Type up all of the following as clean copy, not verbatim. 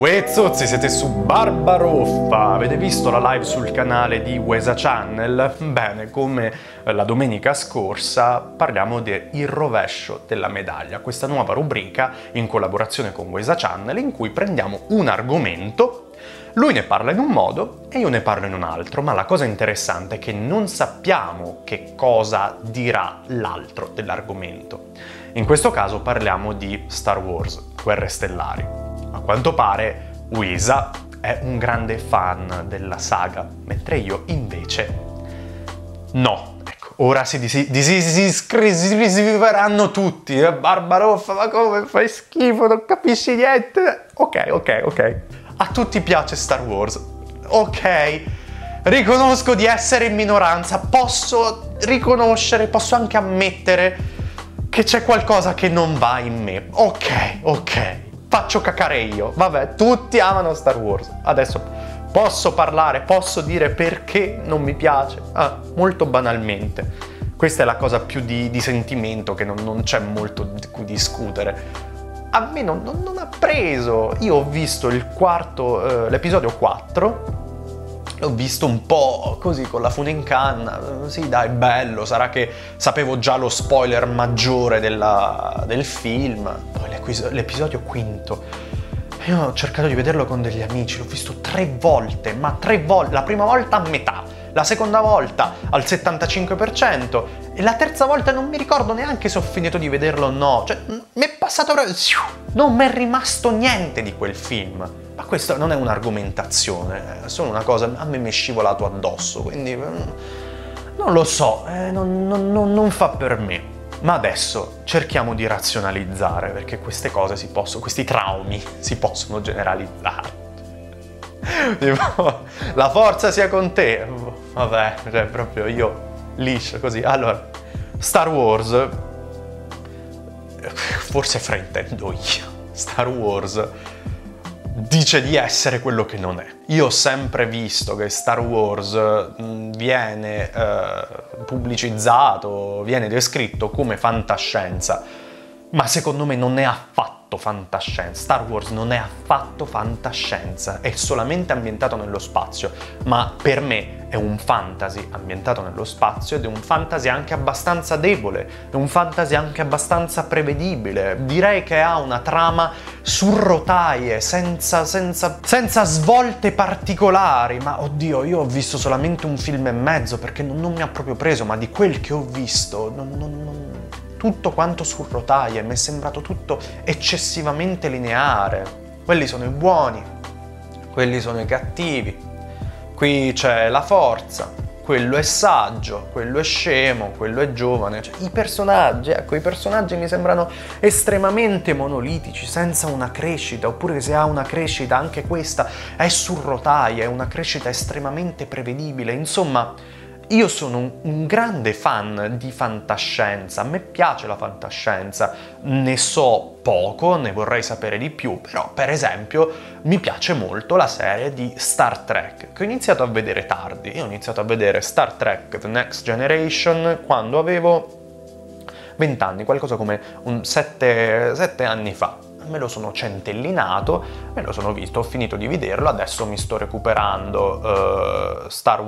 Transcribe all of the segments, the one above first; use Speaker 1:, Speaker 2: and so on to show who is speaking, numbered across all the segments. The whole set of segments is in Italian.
Speaker 1: Uè zozzi, siete su Barbaroffa! Avete visto la live sul canale di Wesa Channel? Bene, come la domenica scorsa parliamo di Il rovescio della medaglia, questa nuova rubrica in collaborazione con Wesa Channel in cui prendiamo un argomento, lui ne parla in un modo e io ne parlo in un altro, ma la cosa interessante è che non sappiamo che cosa dirà l'altro dell'argomento. In questo caso parliamo di Star Wars, Guerre Stellari. A quanto pare Wesa è un grande fan della saga, mentre io invece no. Ecco, ora si iscriveranno tutti. Barbaroffa, ma come fai schifo, non capisci niente. Ok. A tutti piace Star Wars. Ok, riconosco di essere in minoranza, posso riconoscere, posso anche ammettere che c'è qualcosa che non va in me. Ok. Faccio cacare io. Vabbè, tutti amano Star Wars. Adesso posso parlare, posso dire perché non mi piace. Molto banalmente. Questa è la cosa più di sentimento, che non c'è molto di cui discutere. A me non ha preso. Io ho visto l'episodio 4. L'ho visto un po' così con la fune in canna. Sì, dai, bello. Sarà che sapevo già lo spoiler maggiore del film. Poi l'episodio quinto. Io ho cercato di vederlo con degli amici. L'ho visto 3 volte, ma 3 volte. La prima volta a metà, la seconda volta al 75% e la terza volta non mi ricordo neanche se ho finito di vederlo o no. Cioè, mi è passato proprio... Non mi è rimasto niente di quel film. Ma questa non è un'argomentazione, è solo una cosa, a me mi è scivolato addosso, quindi non lo so, non fa per me. Ma adesso cerchiamo di razionalizzare, perché queste cose questi traumi si possono generalizzare. Tipo, la forza sia con te. Vabbè, cioè proprio io liscio così. Allora, Star Wars, forse fraintendo io. Star Wars dice di essere quello che non è. Io ho sempre visto che Star Wars viene pubblicizzato, viene descritto come fantascienza, ma secondo me non è affatto fantascienza. Star Wars non è affatto fantascienza, è solamente ambientato nello spazio, ma per me è un fantasy ambientato nello spazio ed è un fantasy anche abbastanza debole, è un fantasy anche abbastanza prevedibile. Direi che ha una trama su rotaie, senza svolte particolari, ma oddio, io ho visto solamente un film e mezzo perché non mi ha proprio preso, ma di quel che ho visto tutto quanto su rotaie, mi è sembrato tutto eccessivamente lineare. Quelli sono i buoni, quelli sono i cattivi, qui c'è la forza, quello è saggio, quello è scemo, quello è giovane. Cioè, i personaggi mi sembrano estremamente monolitici, senza una crescita, oppure se ha una crescita anche questa è su rotaie, è una crescita estremamente prevedibile. Insomma, io sono un grande fan di fantascienza, a me piace la fantascienza, ne so poco, ne vorrei sapere di più, però per esempio mi piace molto la serie di Star Trek, che ho iniziato a vedere tardi. Io ho iniziato a vedere Star Trek The Next Generation quando avevo 20 anni, qualcosa come 7 anni fa. Me lo sono centellinato, me lo sono visto, ho finito di vederlo, adesso mi sto recuperando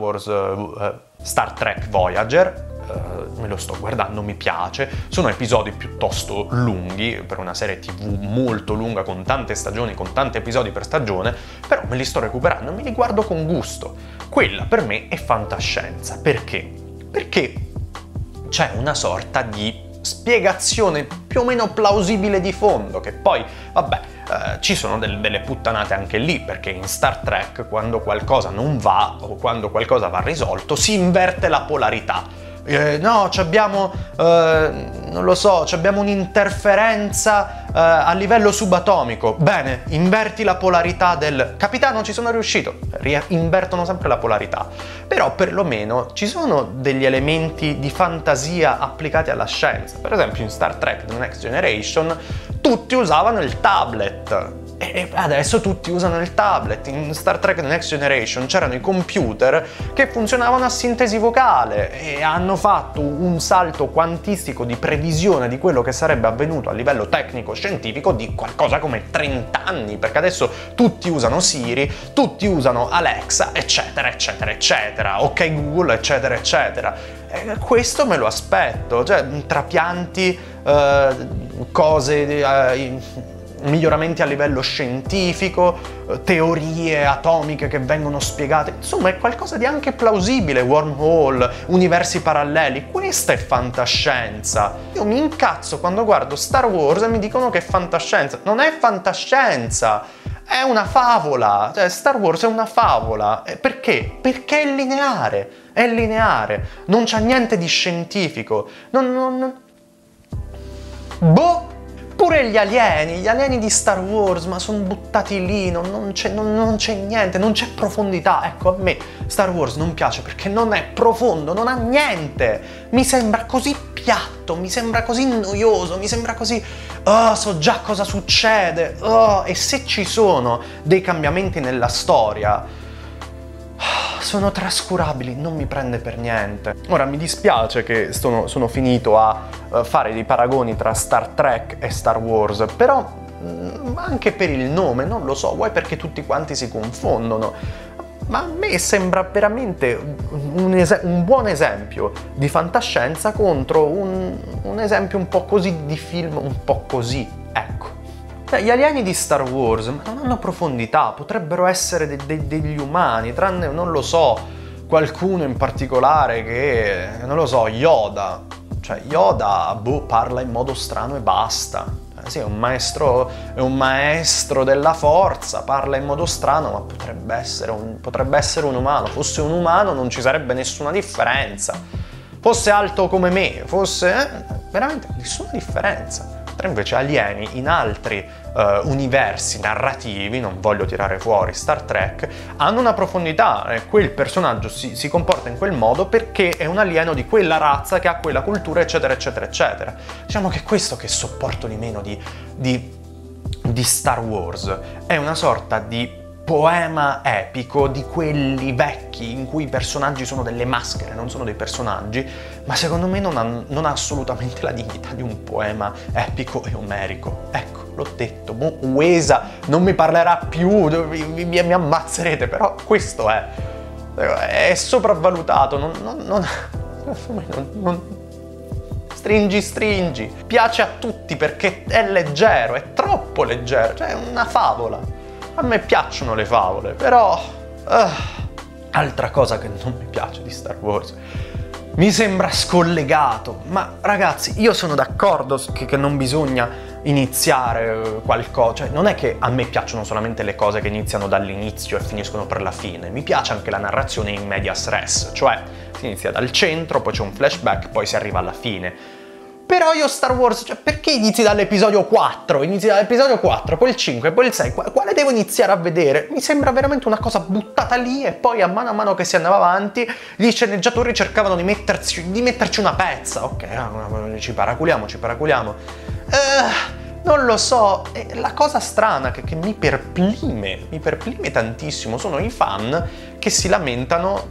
Speaker 1: Star Trek Voyager, me lo sto guardando, mi piace. Sono episodi piuttosto lunghi, per una serie TV molto lunga, con tante stagioni, con tanti episodi per stagione, però me li sto recuperando e me li guardo con gusto. Quella per me è fantascienza. Perché? Perché c'è una sorta di spiegazione più o meno plausibile di fondo, che poi, vabbè, ci sono delle puttanate anche lì, perché in Star Trek quando qualcosa non va o quando qualcosa va risolto si inverte la polarità. No, abbiamo, non lo so, abbiamo un'interferenza a livello subatomico. Bene, inverti la polarità del... Capitano, ci sono riuscito. Invertono sempre la polarità. Però perlomeno ci sono degli elementi di fantasia applicati alla scienza. Per esempio in Star Trek The Next Generation tutti usavano il tablet. E adesso tutti usano il tablet. In Star Trek The Next Generation c'erano i computer che funzionavano a sintesi vocale e hanno fatto un salto quantistico di previsione di quello che sarebbe avvenuto a livello tecnico-scientifico di qualcosa come 30 anni, perché adesso tutti usano Siri, tutti usano Alexa, eccetera, eccetera, eccetera, ok Google, eccetera, eccetera. E questo me lo aspetto, cioè trapianti, cose... miglioramenti a livello scientifico, teorie atomiche che vengono spiegate, insomma è qualcosa di anche plausibile, wormhole, universi paralleli, questa è fantascienza. Io mi incazzo quando guardo Star Wars e mi dicono che è fantascienza, non è fantascienza, è una favola, cioè Star Wars è una favola, perché? Perché è lineare, non c'ha niente di scientifico, boh! Pure gli alieni di Star Wars, ma sono buttati lì, non c'è niente, non c'è profondità. Ecco, a me Star Wars non piace perché non è profondo, non ha niente. Mi sembra così piatto, mi sembra così noioso, mi sembra così... Oh, so già cosa succede. Oh, e se ci sono dei cambiamenti nella storia... sono trascurabili, non mi prende per niente. Ora mi dispiace che sono finito a fare dei paragoni tra Star Trek e Star Wars, però anche per il nome, non lo so, vuoi perché tutti quanti si confondono, ma a me sembra veramente un buon esempio di fantascienza contro un esempio un po' così di film, un po' così, ecco. Gli alieni di Star Wars ma non hanno profondità, potrebbero essere degli umani, tranne, non lo so, qualcuno in particolare che, non lo so, Yoda. Cioè Yoda, parla in modo strano e basta. Sì, è un maestro della forza, parla in modo strano, ma potrebbe essere un umano. Fosse un umano non ci sarebbe nessuna differenza. Fosse alto come me, fosse... veramente nessuna differenza. Invece alieni in altri universi narrativi, non voglio tirare fuori Star Trek, hanno una profondità, quel personaggio si comporta in quel modo perché è un alieno di quella razza che ha quella cultura, eccetera, eccetera, eccetera. Diciamo che questo che sopporto di meno di Star Wars è una sorta di poema epico di quelli vecchi in cui i personaggi sono delle maschere, non sono dei personaggi, ma secondo me non ha assolutamente la dignità di un poema epico e omerico. Ecco, l'ho detto, Uesa non mi parlerà più, mi ammazzerete, però questo è sopravvalutato, non stringi, piace a tutti perché è leggero, è troppo leggero, cioè è una favola. A me piacciono le favole, però... altra cosa che non mi piace di Star Wars. Mi sembra scollegato. Ma ragazzi, io sono d'accordo che non bisogna iniziare qualcosa. Cioè, non è che a me piacciono solamente le cose che iniziano dall'inizio e finiscono per la fine. Mi piace anche la narrazione in medias res. Cioè, si inizia dal centro, poi c'è un flashback, poi si arriva alla fine. Però io Star Wars, cioè perché inizi dall'episodio 4? Inizi dall'episodio 4, poi il 5, poi il 6, quale devo iniziare a vedere? Mi sembra veramente una cosa buttata lì e poi a mano che si andava avanti gli sceneggiatori cercavano di metterci una pezza. Ok, ci paraculiamo. Non lo so, la cosa strana che mi perplime tantissimo sono i fan che si lamentano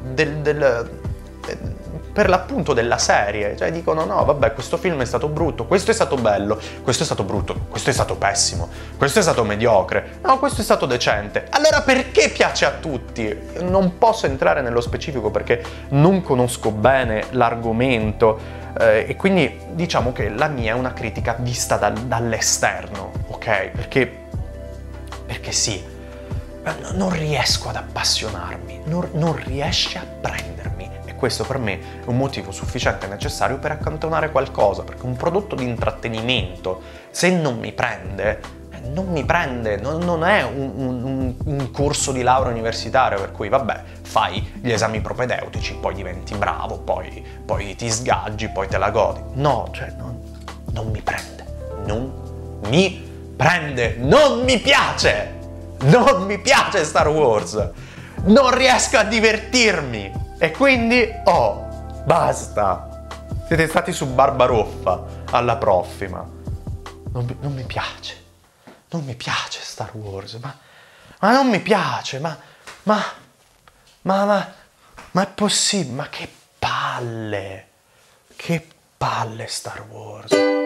Speaker 1: per l'appunto della serie, cioè dicono no vabbè questo film è stato brutto, questo è stato bello, questo è stato brutto, questo è stato pessimo, questo è stato mediocre, no questo è stato decente. Allora perché piace a tutti? Non posso entrare nello specifico perché non conosco bene l'argomento e quindi diciamo che la mia è una critica vista dall'esterno, ok? Perché sì, non riesco ad appassionarmi, non riesce a prendermi. Questo per me è un motivo sufficiente e necessario per accantonare qualcosa, perché un prodotto di intrattenimento, se non mi prende, non è un corso di laurea universitaria per cui vabbè, fai gli esami propedeutici, poi diventi bravo, poi ti sgaggi, poi te la godi. No, cioè non mi prende, non mi piace Star Wars, non riesco a divertirmi. E quindi, basta! Siete stati su Barbaroffa alla prossima. Non mi piace. non mi piace Star Wars, ma non mi piace, ma è possibile, ma che palle Star Wars.